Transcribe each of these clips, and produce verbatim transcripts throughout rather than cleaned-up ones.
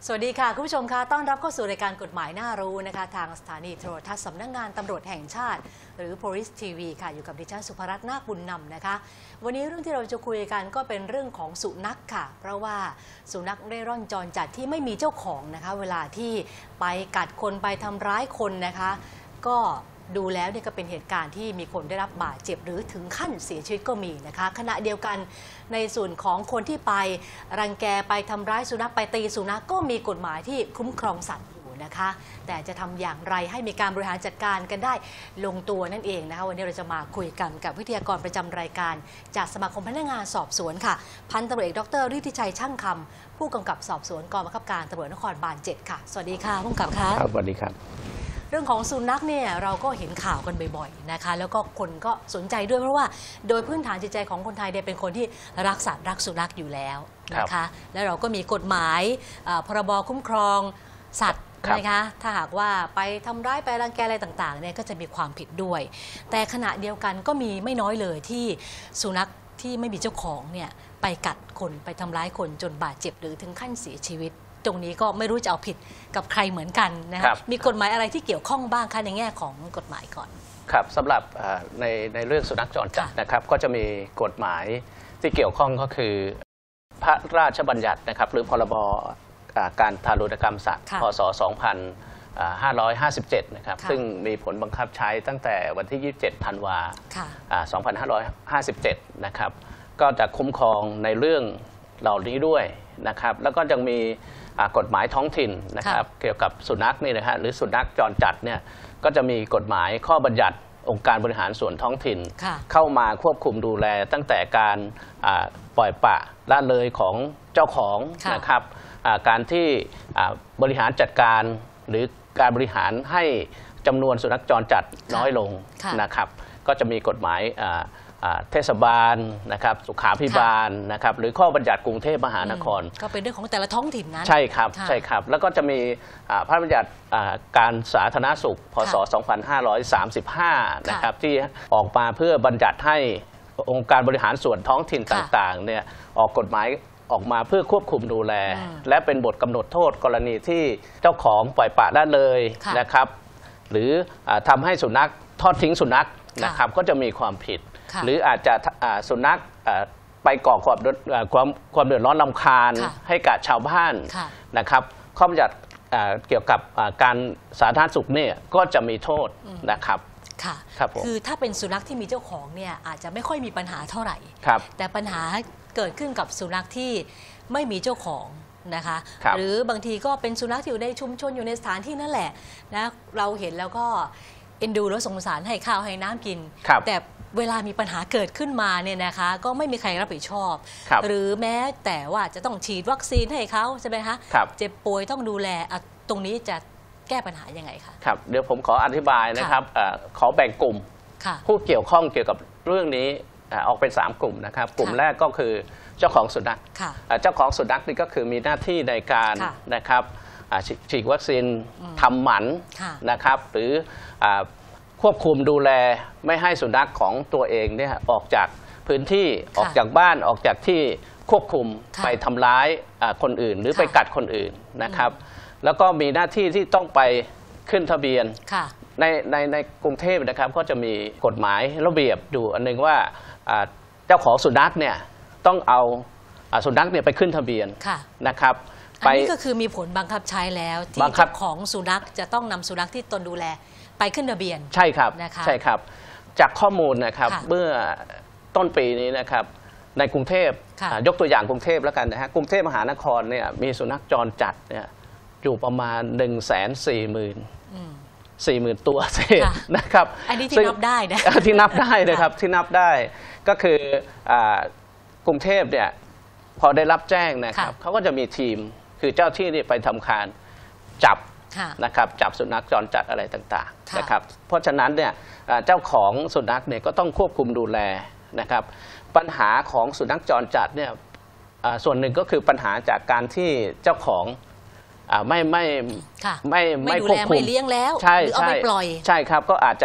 สวัสดีค่ะคุณผู้ชมคะต้อนรับเข้าสู่รายการกฎหมายน่ารู้นะคะทางสถานีโทรทัศน์สำนักงานตำรวจแห่งชาติหรือ Police ที วี ค่ะอยู่กับดิฉันสุภรัตน์นาคบุญนำนะคะวันนี้เรื่องที่เราจะคุยกันก็เป็นเรื่องของสุนัขค่ะเพราะว่าสุนัขเร่ร่อนจรจัดที่ไม่มีเจ้าของนะคะเวลาที่ไปกัดคนไปทำร้ายคนนะคะก็ดูแล้วเนี่ยก็เป็นเหตุการณ์ที่มีคนได้รับบาดเจ็บหรือถึงขั้นเสียชีวิตก็มีนะคะขณะเดียวกันในส่วนของคนที่ไปรังแกไปทำร้ายสุนัขไปตีสุนัขก็มีกฎหมายที่คุ้มครองสัตว์อยู่นะคะแต่จะทำอย่างไรให้มีการบริหารจัดการกันได้ลงตัวนั่นเองนะคะวันนี้เราจะมาคุยกันกับวิทยากรประจำรายการจากสมาคมพนักงานสอบสวนค่ะพันตำรวจเอกดร.ฤทธิชัยช่างคำผู้กำกับสอบสวนกองบังคับการตำรวจนครบาลเจ็ดค่ะสวัสดีค่ะผู้กำกับค่ะครับสวัสดีครับเรื่องของสุนัขเนี่ยเราก็เห็นข่าวกันบ่อยๆนะคะแล้วก็คนก็สนใจด้วยเพราะว่าโดยพื้นฐานจิตใจของคนไทยเนี่ยเป็นคนที่รักสัตว์รักสุนัขอยู่แล้วนะคะแล้วเราก็มีกฎหมายพรบคุ้มครองสัตว์นะคะถ้าหากว่าไปทำร้ายไปรังแกอะไรต่างๆเนี่ยก็จะมีความผิดด้วยแต่ขณะเดียวกันก็มีไม่น้อยเลยที่สุนัขที่ไม่มีเจ้าของเนี่ยไปกัดคนไปทำร้ายคนจนบาดเจ็บหรือถึงขั้นเสียชีวิตตรงนี้ก็ไม่รู้จะเอาผิดกับใครเหมือนกันนะครับมีกฎหมายอะไรที่เกี่ยวข้องบ้างคะในแง่ของกฎหมายก่อนครับสำหรับในในเรื่องสุนัขจรจัดนะครับก็จะมีกฎหมายที่เกี่ยวข้องก็คือพระราชบัญญัตินะครับหรือพรบการทารุณกรรมสัตว์พ.ศ. สองพันห้าร้อยห้าสิบเจ็ดนะครับซึ่งมีผลบังคับใช้ตั้งแต่วันที่ยี่สิบเจ็ดธันวาคมสองพันห้าร้อยห้าสิบเจ็ดนะครับก็จะคุ้มครองในเรื่องเหล่านี้ด้วยนะครับแล้วก็ยังมีกฎหมายท้องถิ่นนะครับเกี่ยวกับสุนัขนี่นะฮะหรือสุนัขจรจัดเนี่ยก็จะมีกฎหมายข้อบัญญัติองค์การบริหารส่วนท้องถิ่นเข้ามาควบคุมดูแลตั้งแต่การปล่อยปละละเลยของเจ้าของนะครับการที่บริหารจัดการหรือการบริหารให้จำนวนสุนัขจรจัดน้อยลงนะครับก็จะมีกฎหมายเทศบาลนะครับสุขาภิบาลนะครับหรือข้อบัญญัติกรุงเทพมหานครก็เป็นเรื่องของแต่ละท้องถิ่นนั้นใช่ครับใช่ครับแล้วก็จะมีพระราชบัญญัติการสาธารณสุขพ.ศ. สองพันห้าร้อยสามสิบห้านะครับที่ออกมาเพื่อบัญญัติให้องค์การบริหารส่วนท้องถิ่นต่างๆเนี่ยออกกฎหมายออกมาเพื่อควบคุมดูแลและเป็นบทกำหนดโทษกรณีที่เจ้าของปล่อยปละละเลยนะครับหรือทำให้สุนัขทอดทิ้งสุนัขนะครับก็จะมีความผิดหรืออาจจะสุนัขไปก่อความความความเดือดร้อนรำคาญให้กับชาวบ้านนะครับข้อบัญญัติเกี่ยวกับการสาธารณสุขเนี่ยก็จะมีโทษนะครับค่ะคือถ้าเป็นสุนัขที่มีเจ้าของเนี่ยอาจจะไม่ค่อยมีปัญหาเท่าไหร่แต่ปัญหาเกิดขึ้นกับสุนัขที่ไม่มีเจ้าของนะคะหรือบางทีก็เป็นสุนัขที่อยู่ในชุมชนอยู่ในสถานที่นั่นแหละนะเราเห็นแล้วก็เอ็นดูแล้วสงสารให้ข้าวให้น้ำกินแต่เวลามีปัญหาเกิดขึ้นมาเนี่ยนะคะก็ไม่มีใครรับผิดชอบหรือแม้แต่ว่าจะต้องฉีดวัคซีนให้เขาใช่ไหมคะเจ็บป่วยต้องดูแลตรงนี้จะแก้ปัญหายังไงคะครับเดี๋ยวผมขออธิบายนะครับขอแบ่งกลุ่มผู้เกี่ยวข้องเกี่ยวกับเรื่องนี้ออกเป็นสามกลุ่มนะครับกลุ่มแรกก็คือเจ้าของสุนัขเจ้าของสุนัขนี่ก็คือมีหน้าที่ในการนะครับฉีดวัคซีนทำหมันนะครับหรือควบคุมดูแลไม่ให้สุนัขของตัวเองเนี่ยออกจากพื้นที่ออกจากบ้านออกจากที่ควบคุมไปทำร้ายคนอื่นหรือไปกัดคนอื่นนะครับแล้วก็มีหน้าที่ที่ต้องไปขึ้นทะเบียนในในในกรุงเทพนะครับก็จะมีกฎหมายระเบียบดูอันนึงว่าเจ้าของสุนัขเนี่ยต้องเอาสุนัขเนี่ยไปขึ้นทะเบียนนะครับอันนี้ก็คือมีผลบังคับใช้แล้วที่เจ้าของสุนัขจะต้องนำสุนัขที่ตนดูแลไปขึ้นทะเบียนใช่ครับใช่ครับจากข้อมูลนะครับเมื่อต้นปีนี้นะครับในกรุงเทพยกตัวอย่างกรุงเทพแล้วกันนะฮะกรุงเทพมหานครเนี่ยมีสุนัขจรจัดเนี่ยอยู่ประมาณหนึ่งแสนสี่หมื่นสี่หมื่นตัวเศษนะครับอันนี้ที่นับได้นะที่นับได้นะครับที่นับได้ก็คือกรุงเทพเนี่ยพอได้รับแจ้งนะครับเขาก็จะมีทีมคือเจ้าที่นี่ไปทำการจับนะครับจับสุนัขจรจัดอะไรต่างๆนะครับเพราะฉะนั้นเนี่ยเจ้าของสุนัขเนี่ยก็ต้องควบคุมดูแลนะครับปัญหาของสุนัขจรจัดเนี่ยส่วนหนึ่งก็คือปัญหาจากการที่เจ้าของไม่ไม่ไม่ไม่ควบคุมไม่เลี้ยงแล้วใช่ใช่ปล่อยใช่ครับก็อาจจะ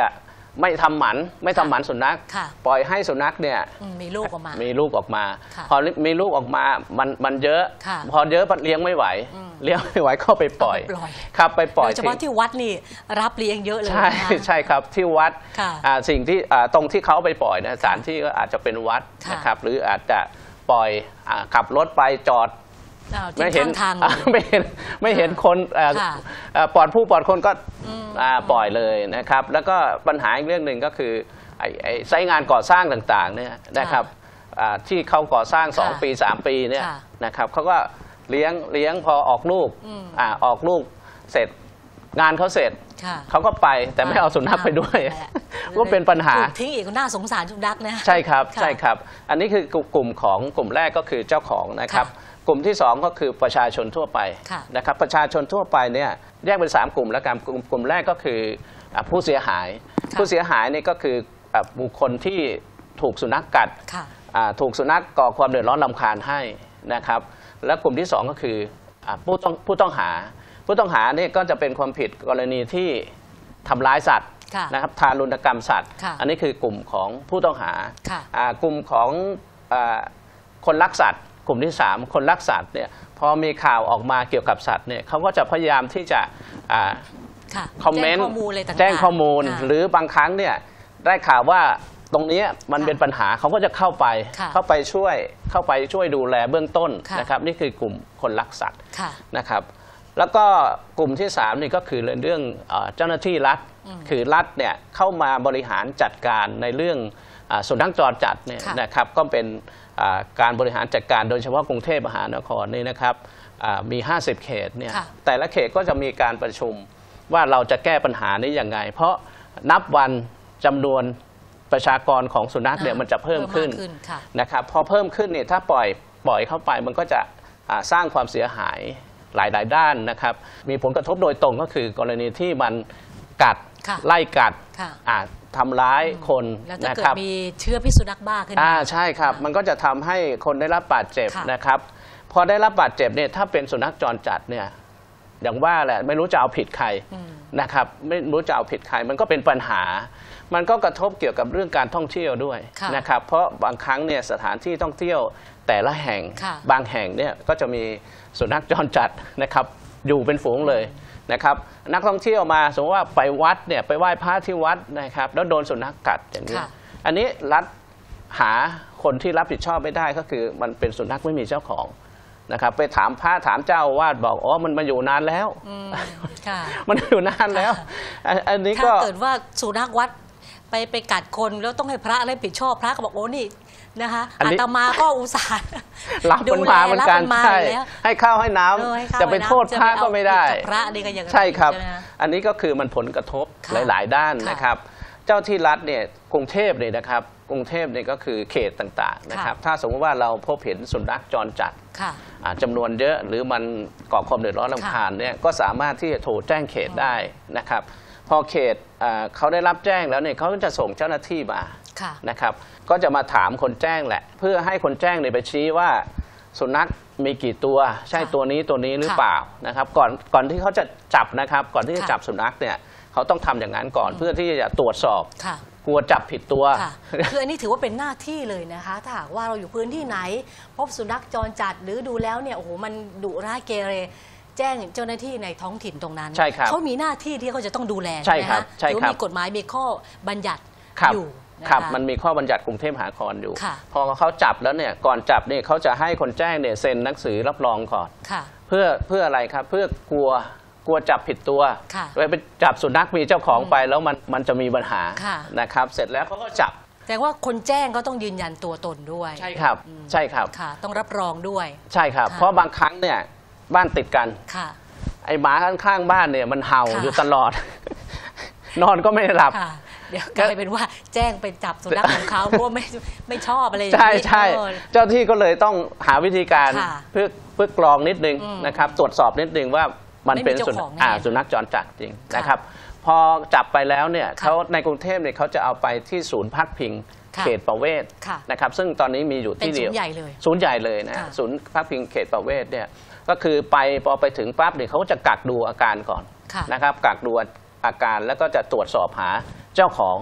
ไม่ทำหมันไม่ทำหมันสุนัขปล่อยให้สุนัขเนี่ยมีลูกออกมามีลูกออกมาพอมีลูกออกมามันมันเยอะพอเยอะเลี้ยงไม่ไหวเลี้ยงไม่ไหวก็ไปปล่อยครับไปปล่อยโดยเฉพาะที่วัดนี่รับเลี้ยงเยอะเลยใช่ใช่ครับที่วัดสิ่งที่ตรงที่เขาไปปล่อยนะสถานที่ก็อาจจะเป็นวัดนะครับหรืออาจจะปล่อยขับรถไปจอดไม่เห็นไม่เห็นไม่เห็นคนปลอดผู้ปลอดคนก็ปล่อยเลยนะครับแล้วก็ปัญหาอีกเรื่องหนึ่งก็คือไอ้ไซต์งานก่อสร้างต่างๆเนี่ยนะครับที่เขาก่อสร้างสองปีสามปีเนี่ยนะครับเขาก็เลี้ยงเลี้ยงพอออกลูกออกลูกเสร็จงานเขาเสร็จเขาก็ไปแต่ไม่เอาสุนัขไปด้วยก็เป็นปัญหาทิ้งอีกน่าสงสารสุนัขนะใช่ครับใช่ครับอันนี้คือกลุ่มของกลุ่มแรกก็คือเจ้าของนะครับกลุ่มที่สองก็คือประชาชนทั่วไปนะครับประชาชนทั่วไปเนี่ยแยกเป็นสามกลุ่มแล้วกันกลุ่มกลุ่มแรกก็คือผู้เสียหายผู้เสียหายนี่ก็คือบุคคลที่ถูกสุนัขกัดถูกสุนัขก่อความเดือดร้อนรำคาญให้นะครับและกลุ่มที่สองก็คือผู้ต้องผู้ต้องหาผู้ต้องหาเนี่ยก็จะเป็นความผิดกรณีที่ทำร้ายสัตว์นะครับทารุณกรรมสัตว์อันนี้คือกลุ่มของผู้ต้องหากลุ่มของคนรักสัตว์กลุ่มที่สามคนรักสัตว์เนี่ยพอมีข่าวออกมาเกี่ยวกับสัตว์เนี่ยเขาก็จะพยายามที่จะคอมเมนต์แจ้งข้อมูลหรือบางครั้งเนี่ยได้ข่าวว่าตรงนี้มันเป็นปัญหาเขาก็จะเข้าไปเข้าไปช่วยเข้าไปช่วยดูแลเบื้องต้นนะครับนี่คือกลุ่มคนรักสัตว์นะครับแล้วก็กลุ่มที่สามนี่ก็คือเรื่องเจ้าหน้าที่รัฐคือรัฐเนี่ยเข้ามาบริหารจัดการในเรื่องสุนัขจรจัดเนี่ยนะครับก็เป็นการบริหารจัดการโดยเฉพาะกรุงเทพมหานครนี่นะครับมีห้าสิบเขตเนี่ยแต่ละเขตก็จะมีการประชุมว่าเราจะแก้ปัญหานี้อย่างไงเพราะนับวันจำนวนประชากรของสุนัขเนี่ยมันจะเพิ่มขึ้นนะครับพอเพิ่มขึ้นเนี่ยถ้าปล่อยปล่อยเข้าไปมันก็จะสร้างความเสียหายหลายๆด้านนะครับมีผลกระทบโดยตรงก็คือกรณีที่มันกัดไล่กัดทำร้ายคนนะครับมีเชื้อพิษสุนัขบ้าขึ้นอ่าใช่ครับมันก็จะทำให้คนได้รับบาดเจ็บนะครับพอได้รับบาดเจ็บเนี่ยถ้าเป็นสุนัขจรจัดเนี่ยอย่างว่าแหละไม่รู้จะเอาผิดใครนะครับไม่รู้จะเอาผิดใครมันก็เป็นปัญหามันก็กระทบเกี่ยวกับเรื่องการท่องเที่ยวด้วยนะครับเพราะบางครั้งเนี่ยสถานที่ท่องเที่ยวแต่ละแห่งบางแห่งเนี่ยก็จะมีสุนัขจรจัดนะครับอยู่เป็นฝูงเลยนะครับนักท่องเที่ยวมาสมมติว่าไปวัดเนี่ยไปไหว้พระที่วัดนะครับแล้วโดนสุนัขกัดอย่างนี้อันนี้รัฐหาคนที่รับผิดชอบไม่ได้ก็คือมันเป็นสุนัขไม่มีเจ้าของนะครับไปถามพระถามเจ้าอาวาสบอกอ๋อมันมาอยู่นานแล้วมันอยู่นานแล้วอันนี้ก็ถ้าเกิดว่าสุนัขวัดไปไปกัดคนแล้วต้องให้พระอะไรผิดชอบพระก็บอกโอ้นี่นะคะอาตมาก็อุตส่าห์รับมันมาเหมือนกันใช่ให้ข้าวให้น้ำจะไปโทษพระก็ไม่ได้พระนี่ก็ยังใช่ครับอันนี้ก็คือมันผลกระทบหลายๆด้านนะครับเจ้าที่รัฐเนี่ยกรุงเทพเนี่ยนะครับกรุงเทพเนี่ยก็คือเขตต่างๆนะครับถ้าสมมติว่าเราพบเห็นสุนัขจรจัดจำนวนเยอะหรือมันก่อความเดือดร้อนรำคาญเนี่ยก็สามารถที่จะโทรแจ้งเขตได้นะครับพอเขตเขาได้รับแจ้งแล้วเนี่ยเขาก็จะส่งเจ้าหน้าที่มานะครับก็จะมาถามคนแจ้งแหละเพื่อให้คนแจ้งเนี่ยไปชี้ว่าสุนัขมีกี่ตัวใช่ตัวนี้ตัวนี้หรือเปล่านะครับก่อนก่อนที่เขาจะจับนะครับก่อนที่จะจับสุนัขเนี่ยเขาต้องทำอย่างนั้นก่อนเพื่อที่จะตรวจสอบกลัวจับผิดตัวคืออันนี้ถือว่าเป็นหน้าที่เลยนะคะถ้าหากว่าเราอยู่พื้นที่ไหนพบสุนัขจรจัดหรือดูแล้วเนี่ยโอ้โหมันดุร้ายเกเรแจ้งเจ้าหน้าที่ในท้องถิ่นตรงนั้นเขามีหน้าที่ที่เขาจะต้องดูแลใช่ไหมคะหรือมีกฎหมายมีข้อบัญญัติอยู่ครับมันมีข้อบัญญัติกรุงเทพมหานครอยู่พอเขาจับแล้วเนี่ยก่อนจับเนี่ยเขาจะให้คนแจ้งเนี่ยเซ็นหนังสือรับรองก่อนเพื่อเพื่ออะไรครับเพื่อกลัวกลัวจับผิดตัวไปจับสุนัขมีเจ้าของไปแล้วมันมันจะมีปัญหานะครับเสร็จแล้วเขาก็จับแต่ว่าคนแจ้งก็ต้องยืนยันตัวตนด้วยใช่ครับใช่ครับต้องรับรองด้วยใช่ครับเพราะบางครั้งเนี่ยบ้านติดกันไอ้หมาข้างๆบ้านเนี่ยมันเห่าอยู่ตลอดนอนก็ไม่หลับเดี๋ยวกลายเป็นว่าแจ้งไปจับสุนัขของเขาเพราะไม่ไม่ชอบอะไรอย่างนี้ใช่ใช่เจ้าที่ก็เลยต้องหาวิธีการเพื่อเพื่อกรองนิดนึงนะครับตรวจสอบนิดนึงว่ามันเป็นสุนัขสุนัขจรจัดจริงนะครับพอจับไปแล้วเนี่ยเขาในกรุงเทพเนี่ยเขาจะเอาไปที่ศูนย์พักพิงเขตประเวศนะครับซึ่งตอนนี้มีอยู่ที่เดียวศูนย์ใหญ่เลยศูนย์ใหญ่เลยนะศูนย์พักพิงเขตประเวศเนี่ยก็คือไปพอไปถึงปั๊บเนี่ยเขาก็จะกักดูอาการก่อนนะครับกักดูอาการแล้วก็จะตรวจสอบหาเจ้าของ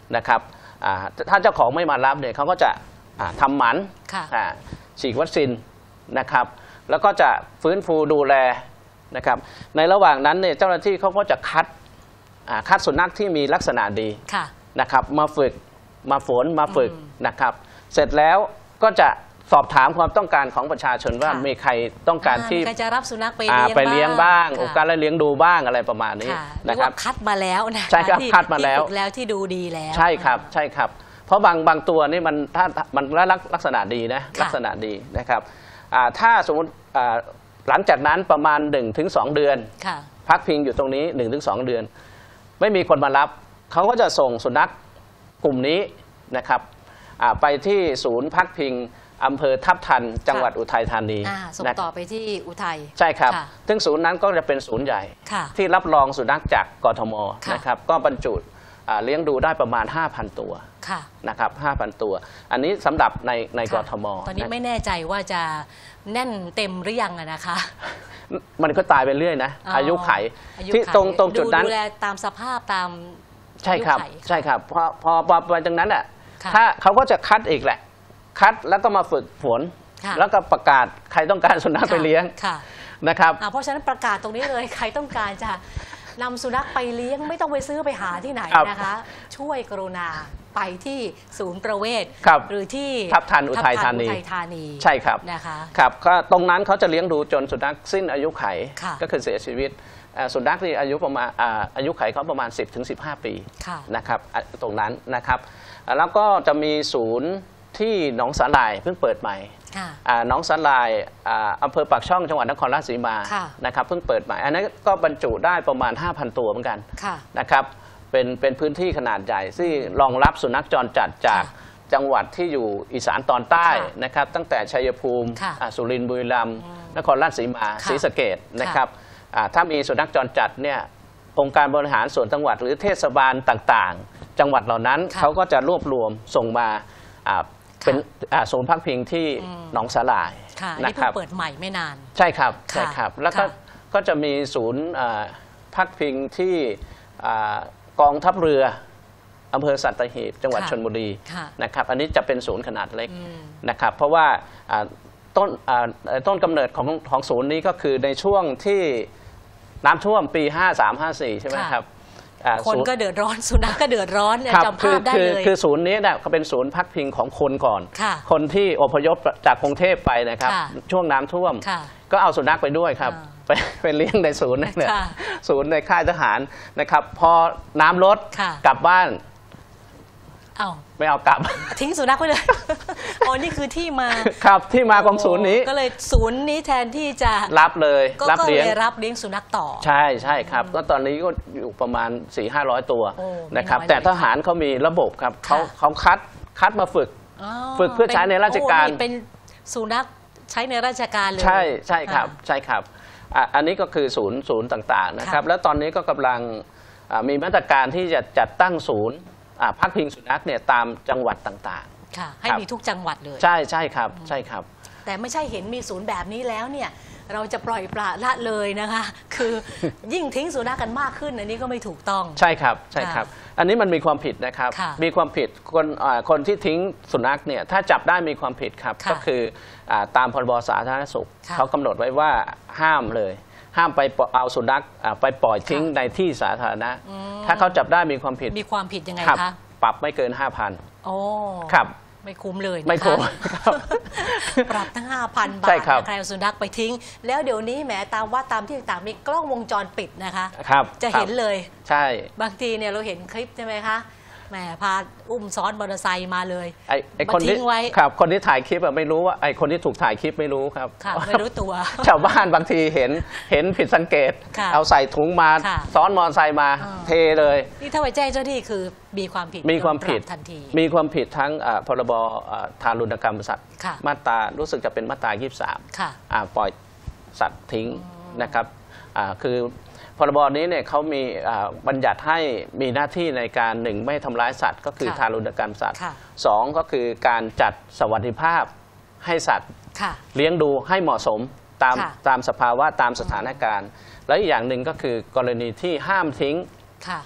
นะครับถ้าเจ้าของไม่มารับเนี่ยเขาก็จะทำหมันฉีดวัคซีนนะครับแล้วก็จะฟื้นฟูดูแลนะครับในระหว่างนั้นเนี่ยเจ้าหน้าที่เขาก็จะคัดคัดสุนัขที่มีลักษณะดีนะครับมาฝึกมาฝนมาฝึกนะครับเสร็จแล้วก็จะสอบถามความต้องการของประชาชนว่ามีใครต้องการที่จะรับสุนัขไปเลี้ยงบ้างโอกาสเลี้ยงดูบ้างอะไรประมาณนี้นะครับคัดมาแล้วนะใช่ครับคัดมาแล้วแล้วที่ดูดีแล้วใช่ครับใช่ครับเพราะบางบางตัวนี่มันถ้ามันลักษณะดีนะลักษณะดีนะครับถ้าสมมติหลังจากนั้นประมาณ หนึ่งถึงสอง เดือนพักพิงอยู่ตรงนี้ หนึ่งถึงสอง เดือนไม่มีคนมารับเขาก็จะส่งสุนัขกลุ่มนี้นะครับไปที่ศูนย์พักพิงอำเภอทับทันจังหวัดอุทัยธานีส่งต่อไปที่อุทัยใช่ครับซึ่งศูนย์นั้นก็จะเป็นศูนย์ใหญ่ที่รับรองสุนัขจากกทมนะครับก็บรรจุเลี้ยงดูได้ประมาณ ห้าพัน ตัวนะครับ ห้าพัน ตัวอันนี้สำหรับในในกทมตอนนี้ไม่แน่ใจว่าจะแน่นเต็มหรือยังนะคะมันก็ตายไปเรื่อยนะอายุไขที่ตรงตรงจุดนั้นดูแลตามสภาพตามใช่ครับใช่ครับพอพอพอไปตรงนั้นอ่ะถ้าเขาก็จะคัดอีกแหละคัดแล้วก็มาฝึกฝนแล้วก็ประกาศใครต้องการสุนัขไปเลี้ยงนะครับเพราะฉะนั้นประกาศตรงนี้เลยใครต้องการจะนำสุนัขไปเลี้ยงไม่ต้องไปซื้อไปหาที่ไหนนะคะช่วยกรุณาไปที่ศูนย์ประเวศหรือที่ทับทันอุทัยธานีใช่ครับนะคะครับก็ตรงนั้นเขาจะเลี้ยงดูจนสุนัขสิ้นอายุไขก็คือเสียชีวิตสุนัขที่อายุประมาณอายุไขเขาประมาณ สิบถึงสิบห้า ปีนะครับตรงนั้นนะครับแล้วก็จะมีศูนย์ที่หนองสาหร่ายเพิ่งเปิดใหม่หนองสาหร่ายอำเภอปากช่องจังหวัดนครราชสีมานะครับเพิ่งเปิดใหม่อันนั้นก็บรรจุได้ประมาณ ห้าพัน ตัวเหมือนกันนะครับเป็นเป็นพื้นที่ขนาดใหญ่ที่รองรับสุนัขจรจัดจากจังหวัดที่อยู่อีสานตอนใต้นะครับตั้งแต่ชัยภูมิสุรินทร์บุรีรัมย์นครราชสีมาศรีสะเกษนะครับถ้ามีสุนัขจรจัดเนี่ยองค์การบริหารส่วนจังหวัดหรือเทศบาลต่างๆจังหวัดเหล่านั้นเขาก็จะรวบรวมส่งมาเป็นศูนย์พักพิงที่หนองสาหร่ายนะครับเปิดใหม่ไม่นานใช่ครับใช่ครับแล้วก็ก็จะมีศูนย์พักพิงที่กองทัพเรืออำเภอสัตหีบจังหวัดชลบุรีนะครับอันนี้จะเป็นศูนย์ขนาดเล็กนะครับเพราะว่าต้นต้นกำเนิดของของศูนย์นี้ก็คือในช่วงที่น้ำท่วมปีห้าสาม ห้าสี่ใช่ไหมครับคนก็เดือดร้อนสุนัขก็เดือดร้อนจำภาพได้เลยคือศูนย์นี้เนี่ยเขาเป็นศูนย์พักพิงของคนก่อนคนที่อพยพจากกรุงเทพไปนะครับช่วงน้ำท่วมก็เอาสุนัขไปด้วยครับไปไปเลี้ยงในศูนย์เนี่ยศูนย์ในค่ายทหารนะครับพอน้ำลดกลับบ้านเอาไม่เอากลับทิ้งสุนัขไปเลยอ๋อนี่คือที่มาครับที่มาของศูนย์นี้ก็เลยศูนย์นี้แทนที่จะรับเลยรับเลี้ยงรับเลี้ยงสุนัขต่อใช่ใช่ครับก็ตอนนี้ก็อยู่ประมาณ สี่ห้าร้อย ตัวนะครับแต่ทหารเขามีระบบครับเขาเขาคัดคัดมาฝึกฝึกเพื่อใช้ในราชการเป็นสุนัขใช้ในราชการเลยใช่ใช่ครับใช่ครับอันนี้ก็คือศูนย์ศูนย์ต่างๆนะครับแล้วตอนนี้ก็กำลังมีมาตรการที่จะจัดตั้งศูนย์พักพิงสุนัขเนี่ยตามจังหวัดต่างๆค่ะให้มีทุกจังหวัดเลยใช่ใช่ครับใช่ครับแต่ไม่ใช่เห็นมีศูนย์แบบนี้แล้วเนี่ยเราจะปล่อยปละละเลยนะคะคือยิ่งทิ้งสุนัขกันมากขึ้นอันนี้ก็ไม่ถูกต้องใช่ครับใช่ครับอันนี้มันมีความผิดนะครับมีความผิดคนคนที่ทิ้งสุนัขเนี่ยถ้าจับได้มีความผิดครับก็คือตามพรบสาธารณสุขเขากำหนดไว้ว่าห้ามเลยห้ามไปเอาสุนัขไปปล่อยทิ้งในที่สาธารณะถ้าเขาจับได้มีความผิดมีความผิดยังไงคะปรับไม่เกิน ห้าพันโอ้ครับไม่คุ้มเลยไม่คุ้มปรับทั้ง ห้าพัน บาทใครเอาสุนัขไปทิ้งแล้วเดี๋ยวนี้แหมตามว่าตามที่ต่างๆมีกล้องวงจรปิดนะคะจะเห็นเลยใช่บางทีเนี่ยเราเห็นคลิปใช่ไหมคะแหมพาอุ้มซ้อนมอเตอร์ไซค์มาเลยไอ้ไอ้คนที่ครับคนที่ถ่ายคลิปไม่รู้ว่าไอ้คนที่ถูกถ่ายคลิปไม่รู้ครับไม่รู้ตัวชาวบ้านบางทีเห็นเห็นผิดสังเกตเอาใส่ถุงมาซ้อนมอเตอร์ไซค์มาเทเลยนี่ถ้าไปแจ้งเจ้าหน้าที่คือมีความผิดมีความผิดทันทีมีความผิดทั้งพรบทารุณกรรมสัตว์มาตรารู้สึกจะเป็นมาตรายี่สิบสามปล่อยสัตว์ทิ้งนะครับคือพรบนี้เนี่ยเขามีบัญญัติให้มีหน้าที่ในการหนึ่งไม่ทำร้ายสัตว์ก็คือทารุณกรรมสัตว์สองก็คือการจัดสวัสดิภาพให้สัตว์เลี้ยงดูให้เหมาะสมตามตามสภาวะตามสถานการณ์และอีกอย่างหนึ่งก็คือกรณีที่ห้ามทิ้ง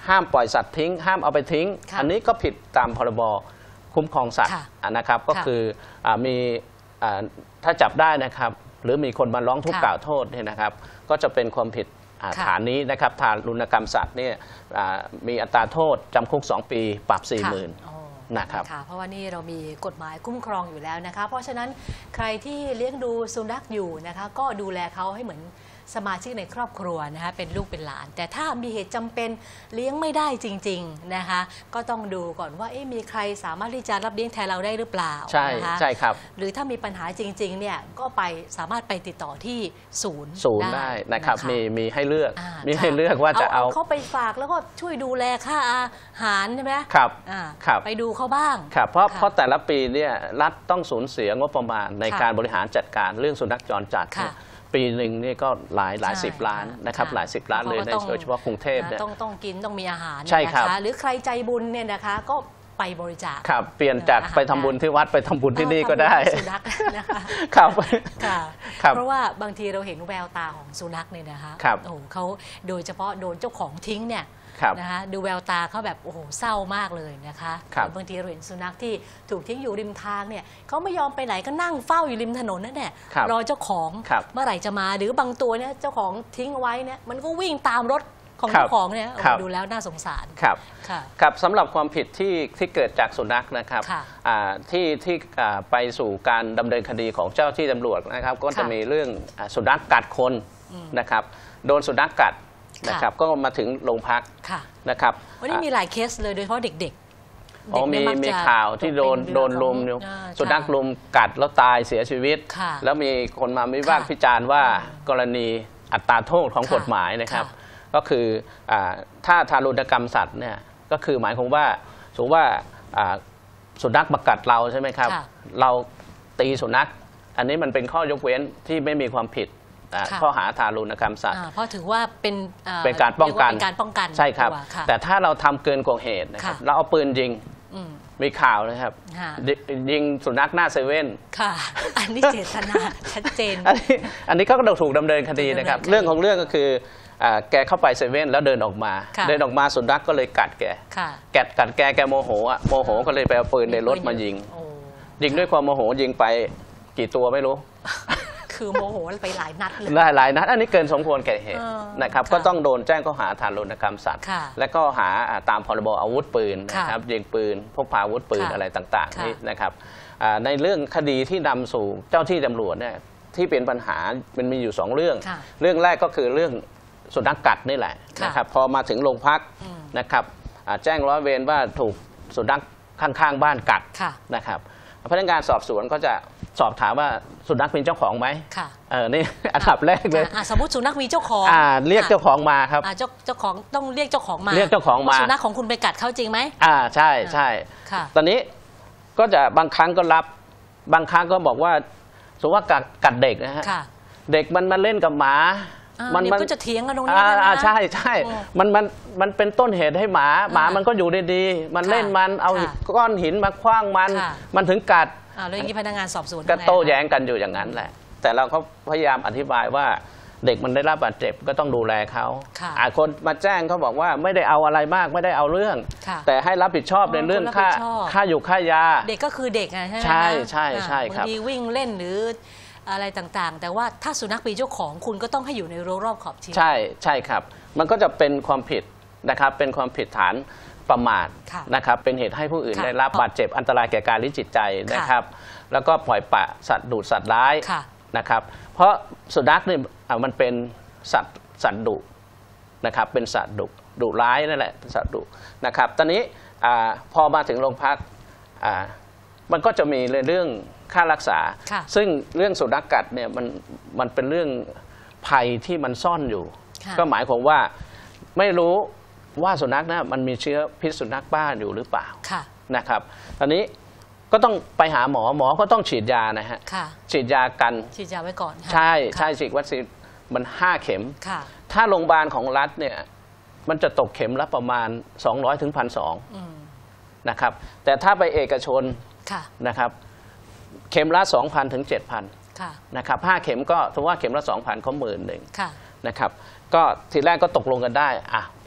ห้ามปล่อยสัตว์ทิ้งห้ามเอาไปทิ้งอันนี้ก็ผิดตามพรบคุ้มครองสัตว์นะครับก็คือมีถ้าจับได้นะครับหรือมีคนมาร้องทุกข์กล่าวโทษเนี่ยนะครับก็จะเป็นความผิดฐานนี้นะครับทารุณกรรมสัตว์เนี่ยมีอัตราโทษจำคุกสองปีปรับสี่หมื่นนะครับเพราะว่านี่เรามีกฎหมายคุ้มครองอยู่แล้วนะคะเพราะฉะนั้นใครที่เลี้ยงดูสุนัขอยู่นะคะก็ดูแลเขาให้เหมือนสมาชิกในครอบครัวนะคะเป็นลูกเป็นหลานแต่ถ้ามีเหตุจำเป็นเลี้ยงไม่ได้จริงๆนะคะก็ต้องดูก่อนว่ามีใครสามารถที่จะรับเลี้ยงแทนเราได้หรือเปล่าใช่ใช่ครับหรือถ้ามีปัญหาจริงๆเนี่ยก็ไปสามารถไปติดต่อที่ศูนย์ศูนย์ได้นะครับมีมีให้เลือกมีให้เลือกว่าจะเอาเขาไปฝากแล้วก็ช่วยดูแลค่าอาหารใช่ไหมครับครับไปดูเขาบ้างครับเพราะเพราะแต่ละปีเนี่ยรัฐต้องสูญเสียงบประมาณในการบริหารจัดการเรื่องสุนัขจรจัดปีหนึ่งนี่ก็หลายหลายสิบล้านนะครับหลายสิบล้านเลยโดยเฉพาะกรุงเทพเนี่ยต้องต้องกินต้องมีอาหารใช่ครับหรือใครใจบุญเนี่ยนะคะก็ไปบริจาคครับเปลี่ยนจากไปทำบุญที่วัดไปทำบุญที่นี่ก็ได้สุนัขนะคะครับเพราะว่าบางทีเราเห็นแววตาของสุนัขเนี่ยนะคะโอ้โหเขาโดยเฉพาะโดนเจ้าของทิ้งเนี่ยนะคะดูแววตาเขาแบบโอ้โหเศร้ามากเลยนะคะบางทีเราเห็นสุนัขที่ถูกทิ้งอยู่ริมทางเนี่ยเขาไม่ยอมไปไหนก็นั่งเฝ้าอยู่ริมถนนนั่นแหละรอเจ้าของเมื่อไหร่จะมาหรือบางตัวเนี่ยเจ้าของทิ้งไว้เนี่ยมันก็วิ่งตามรถของเจ้าของเนี่ยดูแล้วน่าสงสารครับครับสำหรับความผิดที่ที่เกิดจากสุนัขนะครับที่ที่ไปสู่การดำเนินคดีของเจ้าที่ตำรวจนะครับก็จะมีเรื่องสุนัขกัดคนนะครับโดนสุนัขกัดนะครับก็มาถึงโรงพักนะครับวันนี้มีหลายเคสเลยโดยเฉพาะเด็กๆอ๋อมีมีข่าวที่โดนโดนลุมสุนัขลุมกัดแล้วตายเสียชีวิตแล้วมีคนมาวิพากษ์วิจารณ์ว่ากรณีอัตราโทษของกฎหมายนะครับก็คือถ้าทารุณกรรมสัตว์เนี่ยก็คือหมายความว่าสมมติว่าสุนัขมากัดเราใช่ไหมครับเราตีสุนัขอันนี้มันเป็นข้อยกเว้นที่ไม่มีความผิดข้อหาทารุณกรรมสัตว์เพราะถือว่าเป็นเป็นการป้องกันการป้องกันใช่ครับแต่ถ้าเราทำเกินกว่าเหตุนะครับเราเอาปืนยิงมีข่าวนะครับยิงสุนัขหน้าเซเว่นค่ะอันนี้เจตนาชัดเจนอันนี้อันนี้เขาก็ถูกดำเนินคดีนะครับเรื่องของเรื่องก็คือแกเข้าไปเซเว่นแล้วเดินออกมาเดินออกมาสุนัขก็เลยกัดแกแกกัดแกแกโมโหอ่ะโมโหก็เลยไปเอาปืนในรถมายิงยิงด้วยความโมโหยิงไปกี่ตัวไม่รู้คือโมโหไปหลายนัดเลยหลายหลายนัดอันนี้เกินสมควรแก่เหตุนะครับก็ต้องโดนแจ้งข้อหาทารุณกรรมสัตว์และก็หาตามพรบอาวุธปืนนะครับยิงปืนพกพาอาวุธปืนอะไรต่างๆนี่นะครับในเรื่องคดีที่นำสู่เจ้าที่ตำรวจเนี่ยที่เป็นปัญหามันมีอยู่สองเรื่องเรื่องแรกก็คือเรื่องสุนัขกัดนี่แหละนะครับพอมาถึงโรงพักนะครับแจ้งร้อยเวรว่าถูกสุนัขข้างๆบ้านกัดนะครับพนักงานสอบสวนก็จะสอบถามว่าสุนัขมีเจ้าของไหมค่ะเออนี่อันดับแรกเลยสมมติสุนัขมีเจ้าของอ่าเรียกเจ้าของมาครับเจ้าเจ้าของต้องเรียกเจ้าของมาเรียกเจ้าของมาสุนัขของคุณไปกัดเขาจริงไหมอ่าใช่ใช่ค่ะตอนนี้ก็จะบางครั้งก็รับบางครั้งก็บอกว่าสมมติว่ากัดกัดเด็กนะฮะเด็กมันมาเล่นกับหมามันมันก็จะเถียงกันตรงนี้นะใช่ใช่มันมันมันเป็นต้นเหตุให้หมาหมามันก็อยู่ดีๆมันเล่นมันเอาก้อนหินมาคว้างมันมันถึงกัดแล้วอย่างนี้พนักงานสอบสวนก็โต้แย้งกันอยู่อย่างนั้นแหละแต่เราก็พยายามอธิบายว่าเด็กมันได้รับบาดเจ็บก็ต้องดูแลเขาคนมาแจ้งเขาบอกว่าไม่ได้เอาอะไรมากไม่ได้เอาเรื่องแต่ให้รับผิดชอบในเรื่องค่าค่าอยู่ค่ายาเด็กก็คือเด็กใช่ไหมใช่ใช่ใช่ครับบางทีวิ่งเล่นหรืออะไรต่างๆแต่ว่าถ้าสุนัขมีเจ้าของคุณก็ต้องให้อยู่ในรั้วรอบขอบชิดใช่ใช่ครับมันก็จะเป็นความผิดนะครับเป็นความผิดฐานประมาทนะครับเป็นเหตุให้ผู้อื่นได้รับบาดเจ็บอันตรายแก่กายหรือจิตใจนะครับแล้วก็ปล่อยปละสัตว์ดุสัตว์ร้ายนะครับเพราะสุนัขเนี่ยมันเป็นสัตว์สัตว์ดุนะครับเป็นสัตว์ดุดุร้ายนั่นแหละเป็นสัตว์ดุนะครับตอนนี้พอมาถึงโรงพักมันก็จะมีเรื่องค่ารักษาซึ่งเรื่องสุนัขกัดเนี่ยมันมันเป็นเรื่องภัยที่มันซ่อนอยู่ก็หมายความว่าไม่รู้ว่าสุนัขนะมันมีเชื้อพิษสุนัขบ้าอยู่หรือเปล่านะครับตอนนี้ก็ต้องไปหาหมอหมอก็ต้องฉีดยานะฮะฉีดยากันฉีดยาไว้ก่อนใช่ใช่ฉีดวัคซีนมันห้าเข็มถ้าโรงพยาบาลของรัฐเนี่ยมันจะตกเข็มละประมาณสองร้อยถึงพันสองนะครับแต่ถ้าไปเอกชนนะครับเข็มละ สองพัน ถึง เจ็ดพัน นะครับห้าเข็มก็ถือว่าเข็มละ สองพัน เขาหมื่นหนึ่งนะครับก็ทีแรกก็ตกลงกันได้อ่ะผ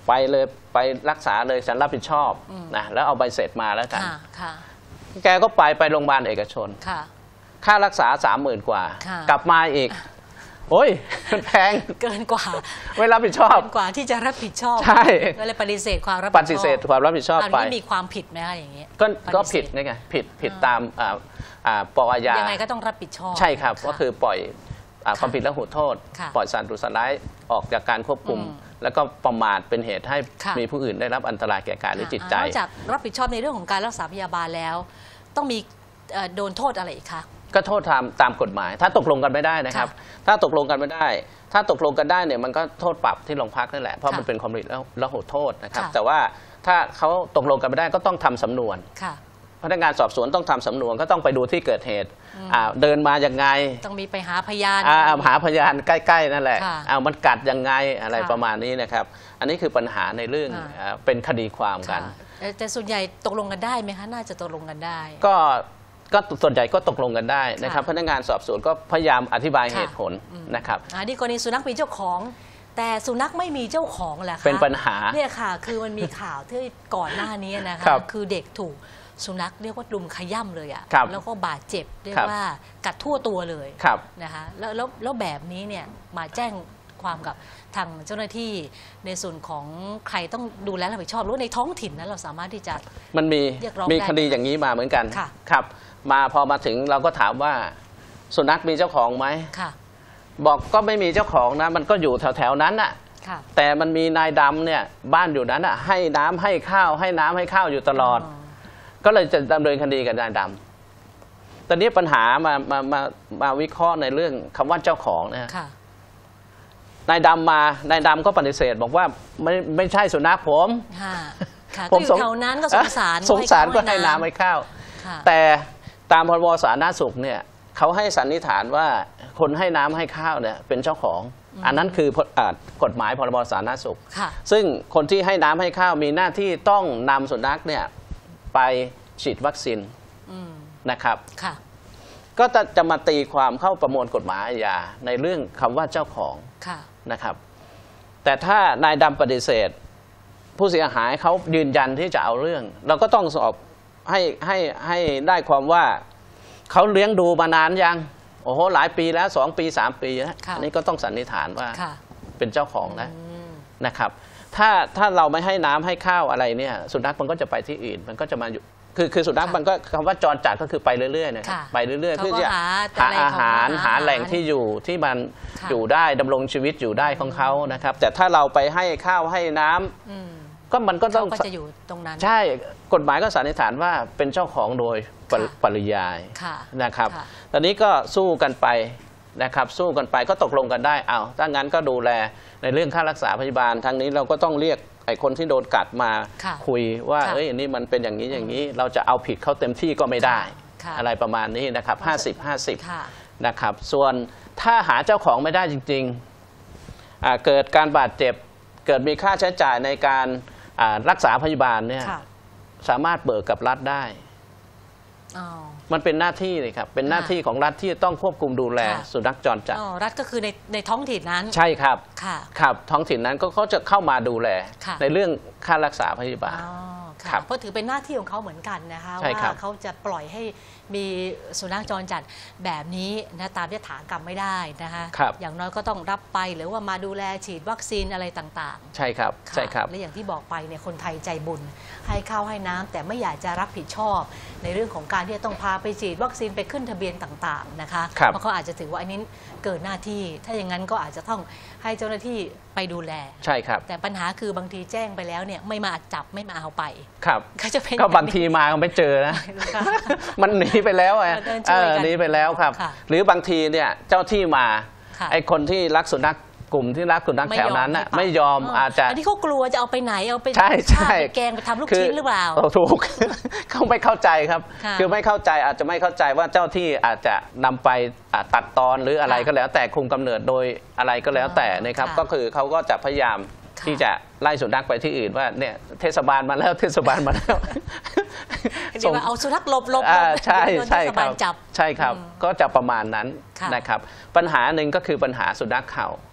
ไปเลยไปรักษาเลยฉันรับผิดชอบนะแล้วเอาใบเสร็จมาแล้วกันแกก็ไปไปโรงพยาบาลเอกชนค่ารักษาสามหมื่นกว่า กลับมาอีกโอ้ยมันแพงเกินกว่าไม่รับผิดชอบเกินกว่าที่จะรับผิดชอบใช่ก็เลยปฏิเสธความรับผิดชอบปฏิเสธความรับผิดชอบไปมีความผิดไหมคะอย่างเงี้ยก็ก็ผิดไงผิดผิดตามปออาญายังไงก็ต้องรับผิดชอบใช่ครับก็คือปล่อยความผิดและหูโทษปล่อยสารตุสร้ายออกจากการควบคุมแล้วก็ประมาทเป็นเหตุให้มีผู้อื่นได้รับอันตรายแก่กายหรือจิตใจนอกจากรับผิดชอบในเรื่องของการรักษาพยาบาลแล้วต้องมีโดนโทษอะไรอีกคะก็โทษตามตามกฎหมายถ้าตกลงกันไม่ได้นะครับถ้าตกลงกันไม่ได้ถ้าตกลงกันได้เนี่ยมันก็โทษปรับที่โรงพักนั่นแหละเพราะมันเป็นความผิดแล้วแล้วโทษนะครับแต่ว่าถ้าเขาตกลงกันไม่ได้ก็ต้องทำสำนวนพนักงานสอบสวนต้องทำสำนวนก็ต้องไปดูที่เกิดเหตุเดินมาอย่างไงต้องมีไปหาพยานหาพยานใกล้ๆนั่นแหละเอามันกัดยังไงอะไรประมาณนี้นะครับอันนี้คือปัญหาในเรื่องเป็นคดีความกันแต่ส่วนใหญ่ตกลงกันได้ไหมคะน่าจะตกลงกันได้ก็ก็ส่วนใหญ่ก็ตกลงกันได้นะครับพนักงานสอบสวนก็พยายามอธิบายเหตุผลนะครับที่กรณีสุนัขมีเจ้าของแต่สุนัขไม่มีเจ้าของแหละค่ะเป็นปัญหาเนี่ยค่ะคือมันมีข่าวที่ก่อนหน้านี้นะคะคือเด็กถูกสุนัขเรียกว่าดุมขย่ำเลยอ่ะแล้วก็บาดเจ็บเรียกว่ากัดทั่วตัวเลยนะคะแล้วแล้วแล้วแบบนี้เนี่ยมาแจ้งความกับทางเจ้าหน้าที่ในส่วนของใครต้องดูแลรับผิดชอบหรือในท้องถิ่นนั้นเราสามารถที่จะมันมีมีคดีอย่างนี้มาเหมือนกันครับมาพอมาถึงเราก็ถามว่าสุนัขมีเจ้าของไหมบอกก็ไม่มีเจ้าของนะมันก็อยู่แถวแถวนั้นน่ะแต่มันมีนายดำเนี่ยบ้านอยู่นั้นอ่ะให้น้ำให้ข้าวให้น้ำให้ข้าวอยู่ตลอดก็เลยจะดำเนินคดีกับนายดำตอนนี้ปัญหามามามามาวิเคราะห์ในเรื่องคำว่าเจ้าของนะนายดำมานายดำก็ปฏิเสธบอกว่าไม่ไม่ใช่สุนัขผมผมอยู่แถวนั้นก็สงสารสงสารก็ให้น้ำให้ข้าวแต่ตามพรบสาธารณสุขเนี่ยเขาให้สันนิษฐานว่าคนให้น้ำให้ข้าวเนี่ยเป็นเจ้าของอันนั้นคือกฎหมายพรบสาธารณสุขซึ่งคนที่ให้น้ำให้ข้าวมีหน้าที่ต้องนำสุนัขเนี่ยไปฉีดวัคซีนนะครับก็จะจะมาตีความเข้าประมวลกฎหมายอาญาในเรื่องคำว่าเจ้าของนะครับแต่ถ้านายดำปฏิเสธผู้เสียหายเขายืนยันที่จะเอาเรื่องเราก็ต้องสอบให้ให้ให้ได้ความว่าเขาเลี้ยงดูมานานยังโอ้โหหลายปีแล้วสองปีสามปีแล้วอันนี้ก็ต้องสันนิษฐานว่าเป็นเจ้าของนะนะครับถ้าถ้าเราไม่ให้น้ำให้ข้าวอะไรเนี่ยสุนัขมันก็จะไปที่อื่นมันก็จะมาอยู่คือคือสุนัขมันก็คำว่าจรจัดก็คือไปเรื่อยๆนะครับไปเรื่อยๆเพื่อจะหาอาหารหาแหล่งที่อยู่ที่มันอยู่ได้ดำรงชีวิตอยู่ได้ของเขานะครับแต่ถ้าเราไปให้ข้าวให้น้ำก็มันก็ต้องจะอยู่ตรงนั้นใช่กฎหมายก็สันนิษฐานว่าเป็นเจ้าของโดยปริยายนะครับตอนนี้ก็สู้กันไปนะครับสู้กันไปก็ตกลงกันได้เอาถ้างั้นก็ดูแลในเรื่องค่ารักษาพยาบาลทางนี้เราก็ต้องเรียกไอ้คนที่โดนกัดมาคุยว่าเอ้ยนี่มันเป็นอย่างนี้อย่างนี้เราจะเอาผิดเขาเต็มที่ก็ไม่ได้อะไรประมาณนี้นะครับห้าสิบห้าสิบนะครับส่วนถ้าหาเจ้าของไม่ได้จริงๆเกิดการบาดเจ็บเกิดมีค่าใช้จ่ายในการรักษาพยาบาลเนี่ยสามารถเบิกกับรัฐได้มันเป็นหน้าที่เลยครับเป็นหน้าที่ของรัฐที่ต้องควบคุมดูแลสุนัขจรจัดรัฐก็คือในในท้องถิ่นนั้นใช่ครับครับท้องถิ่นนั้นก็เขาจะเข้ามาดูแลในเรื่องค่ารักษาพยาบาลเพราะถือเป็นหน้าที่ของเขาเหมือนกันนะคะว่าเขาจะปล่อยให้มีสุนัขจรจัดแบบนี้นะตามยถากรรมไม่ได้นะคะอย่างน้อยก็ต้องรับไปหรือว่ามาดูแลฉีดวัคซีนอะไรต่างๆใช่ครับใช่ครับและอย่างที่บอกไปเนี่ยคนไทยใจบุญให้ข้าวให้น้ำแต่ไม่อยากจะรับผิดชอบในเรื่องของการที่จะต้องพาไปฉีดวัคซีนไปขึ้นทะเบียนต่างๆนะคะเพราะเขาอาจจะถือว่าอันนี้เกินหน้าที่ถ้าอย่างนั้นก็อาจจะต้องให้เจ้าหน้าที่ไปดูแลใช่ครับแต่ปัญหาคือบางทีแจ้งไปแล้วเนี่ยไม่มาจับไม่มาเอาไปครับก็บางทีมาก็ไม่เจอนะมันหนีไปแล้วอ่ะหนีไปแล้วครับหรือบางทีเนี่ยเจ้าที่มาไอ้คนที่รักสุนัขกลุ่มที่รักสุนัขแถวนั้นน่ะไม่ยอมอาจจะอันนี้เขากลัวจะเอาไปไหนเอาไปใช่ใช่แกงไปทำลูกชิ้นหรือเปล่าถูกเขาไม่เข้าใจครับคือไม่เข้าใจอาจจะไม่เข้าใจว่าเจ้าที่อาจจะนำไปตัดตอนหรืออะไรก็แล้วแต่คุมกำเนิดโดยอะไรก็แล้วแต่นะครับก็คือเขาก็จะพยายามที่จะไล่สุนัขไปที่อื่นว่าเนี่ยเทศบาลมาแล้วเทศบาลมาแล้วเดี๋ยวเอาสุนัขหลบหลบใช่ใช่ครับใช่ครับก็จะประมาณนั้นนะครับปัญหาหนึ่งก็คือปัญหาสุนัขเห่า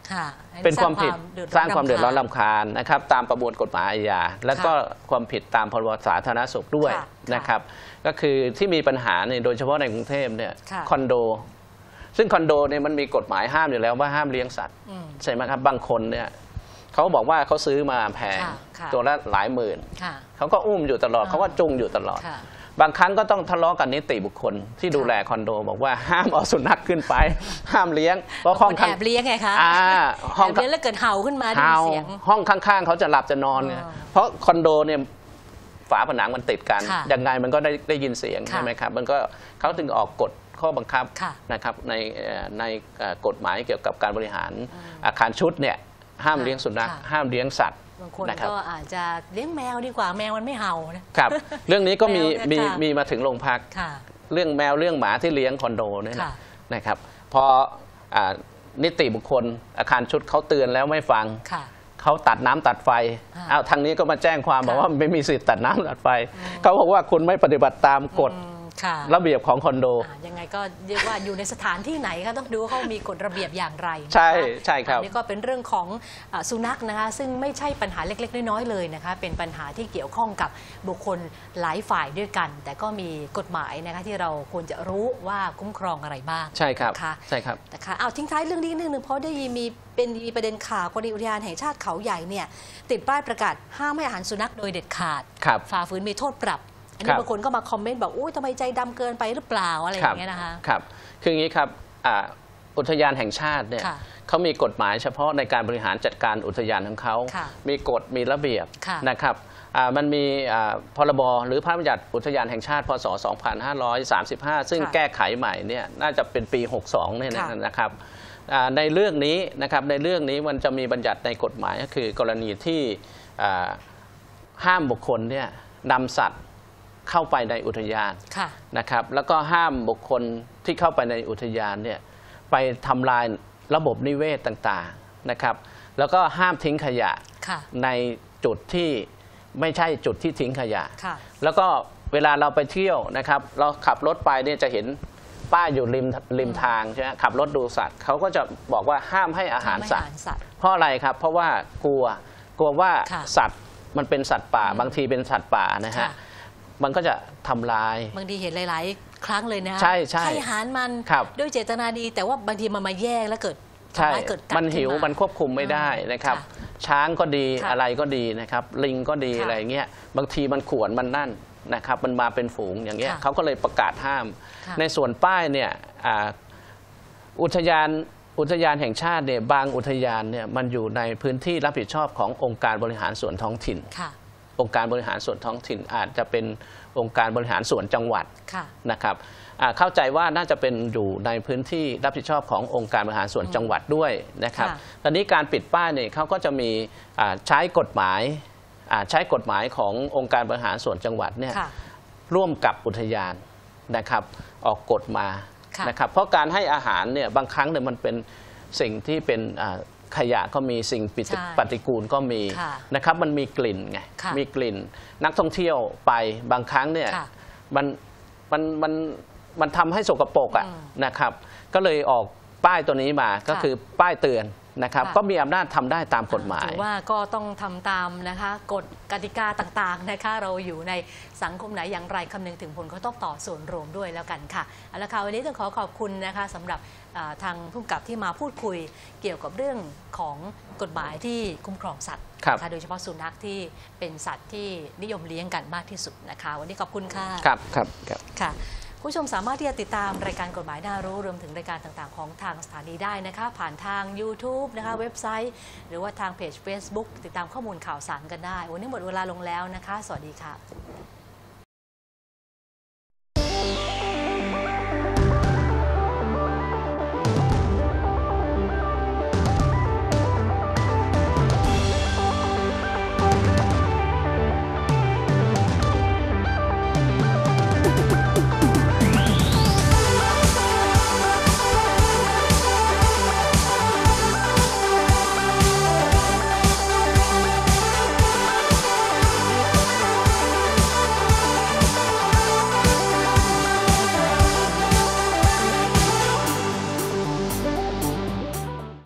ค่ะเป็นความผิดสร้างความเดือดร้อนรำรำคาญนะครับตามประมวลกฎหมายอาญาและก็ความผิดตามพรบสาธารณสุขด้วยนะครับก็คือที่มีปัญหาเนี่ยโดยเฉพาะในกรุงเทพเนี่ยคอนโดซึ่งคอนโดเนี่ยมันมีกฎหมายห้ามอยู่แล้วว่าห้ามเลี้ยงสัตว์ใช่ไหมครับบางคนเนี่ยเขาบอกว่าเขาซื้อมาแพงตัวละหลายหมื่นเขาก็อุ้มอยู่ตลอดเขาก็จุงอยู่ตลอดบางครั้งก็ต้องทะเลาะกันนิติบุคคลที่ดูแลคอนโดบอกว่าห้ามเอาสุนัขขึ้นไปห้ามเลี้ยงเพราะห้องแอบเลี้ยงไงคะห้องเลี้ยงแล้วเกิดเห่าขึ้นมาได้ยินเสียงห้องข้างๆเขาจะหลับจะนอนไงเพราะคอนโดเนี่ยฝาผนังมันติดกันยังไงมันก็ได้ได้ยินเสียงใช่ไหมครับมันก็เขาถึงออกกฎข้อบังคับนะครับในในกฎหมายเกี่ยวกับการบริหารอาคารชุดเนี่ยห้ามเลี้ยงสุนัขห้ามเลี้ยงสัตว์บางคนก็อาจจะเลี้ยงแมวดีกว่าแมวมันไม่เห่านะครับเรื่องนี้ก็มีมีมีมาถึงโรงพักเรื่องแมวเรื่องหมาที่เลี้ยงคอนโดนี่นะครับพอนิติบุคคลอาคารชุดเขาเตือนแล้วไม่ฟังเขาตัดน้ำตัดไฟเอาทางนี้ก็มาแจ้งความบอกว่าไม่มีสิทธิ์ตัดน้ำตัดไฟเขาบอกว่าคุณไม่ปฏิบัติตามกฎระเบียบของคอนโดยังไงก็เรียกว่าอยู่ในสถานที่ไหนก็ต้องดูว่าเขามีกฎระเบียบอย่างไรใช่ใช่ครับนี่ก็เป็นเรื่องของสุนัขนะคะซึ่งไม่ใช่ปัญหาเล็กๆน้อยๆเลยนะคะเป็นปัญหาที่เกี่ยวข้องกับบุคคลหลายฝ่ายด้วยกันแต่ก็มีกฎหมายนะคะที่เราควรจะรู้ว่าคุ้มครองอะไรบ้างใช่ครับใช่ครับแต่ค่ะเอาทิ้งท้ายเรื่องนี้นิดนึงเพราะได้มีเป็นมีประเด็นข่าวกรณีอุทยานแห่งชาติเขาใหญ่เนี่ยติดป้ายประกาศห้ามให้อาหารสุนัขโดยเด็ดขาดฝ่าฝืนมีโทษปรับอันนี้บางคนก็มาคอมเมนต์บอกอุ้ยทำไมใจดำเกินไปหรือเปล่าอะไรอย่างเงี้ยนะคะครับคืออย่างนี้ครับอุทยานแห่งชาติเนี่ยเขามีกฎหมายเฉพาะในการบริหารจัดการอุทยานของเขามีกฎมีระเบียบนะครับมันมีพรบหรือพระราชบัญญัติอุทยานแห่งชาติพศสองพันห้าร้อยสามสิบห้าซึ่งแก้ไขใหม่เนี่ยน่าจะเป็นปีหกสิบสองเนี่ยนะครับในเรื่องนี้นะครับในเรื่องนี้มันจะมีบัญญัติในกฎหมายก็คือกรณีที่ห้ามบุคคลเนี่ยนำสัตว์เข้าไปในอุทยานนะครับแล้วก็ห้ามบุคคลที่เข้าไปในอุทยานเนี่ยไปทำลายระบบนิเวศต่างๆนะครับแล้วก็ห้ามทิ้งขยะในจุดที่ไม่ใช่จุดที่ทิ้งขยะแล้วก็เวลาเราไปเที่ยวนะครับเราขับรถไปเนี่ยจะเห็นป้ายอยู่ริมริมทางใช่ไหมขับรถดูสัตว์เขาก็จะบอกว่าห้ามให้อาหารสัตว์เพราะอะไรครับเพราะว่ากลัวกลัวว่าสัตว์มันเป็นสัตว์ป่าบางทีเป็นสัตว์ป่านะฮะมันก็จะทำลายบางทีเห็นหลายๆครั้งเลยนะใช่ใช่ให้อาหารมันด้วยเจตนาดีแต่ว่าบางทีมันมาแยกแล้วเกิดใช่มันหิวมันควบคุมไม่ได้นะครับช้างก็ดีอะไรก็ดีนะครับลิงก็ดีอะไรเงี้ยบางทีมันข่วนมันนั่นนะครับมันมาเป็นฝูงอย่างเงี้ยเขาก็เลยประกาศห้ามในส่วนป้ายเนี่ยอุทยานอุทยานแห่งชาติเนี่ยบางอุทยานเนี่ยมันอยู่ในพื้นที่รับผิดชอบขององค์การบริหารส่วนท้องถิ่นองค์การบริหารส่วนท้องถิ่นอาจจะเป็นองค์การบริหารส่วนจังหวัดนะครับเข้าใจว่าน่าจะเป็นอยู่ในพื้นที่รับผิดชอบขององค์การบริหารส่วนจังหวัดด้วยนะครับตอนนี้การปิดป้ายเนี่ยเขาก็จะมีใช้กฎหมายใช้กฎหมายขององค์การบริหารส่วนจังหวัดเนี่ยร่วมกับอุทยานนะครับออกกฎมานะครับเพราะการให้อาหารเนี่ยบางครั้งเนี่ยมันเป็นสิ่งที่เป็นขยะก็มีสิ่งปฏิกูลก็มีนะครับมันมีกลิ่นไงมีกลิ่นนักท่องเที่ยวไปบางครั้งเนี่ยมันมันมันมันทำให้สกปรกอ่ะนะครับก็เลยออกป้ายตัวนี้มาก็คือป้ายเตือนนะครับก็มีอำนาจทำได้ตามกฎหมายถือว่าก็ต้องทำตามนะคะกฎกติกาต่างๆนะคะเราอยู่ในสังคมไหนอย่างไรคำนึงถึงผลกระทบต่อส่วนรวมด้วยแล้วกันค่ะเอาละค่ะวันนี้ต้องขอขอบคุณนะคะสำหรับทางผู้กำกับที่มาพูดคุยเกี่ยวกับเรื่องของกฎหมายที่คุ้มครองสัตว์นะคะโดยเฉพาะสุนัขที่เป็นสัตว์ที่นิยมเลี้ยงกันมากที่สุดนะคะวันนี้ขอบคุณค่ะครับครับค่ะผู้ชมสามารถที่จะติดตามรายการกฎหมายน่ารู้รวมถึงรายการต่างๆของทางสถานีได้นะคะผ่านทาง ยูทูบ นะคะเว็บไซต์หรือว่าทางเพจ เฟซบุ๊ก ติดตามข้อมูลข่าวสารกันได้วันนี้หมดเวลาลงแล้วนะคะสวัสดีค่ะ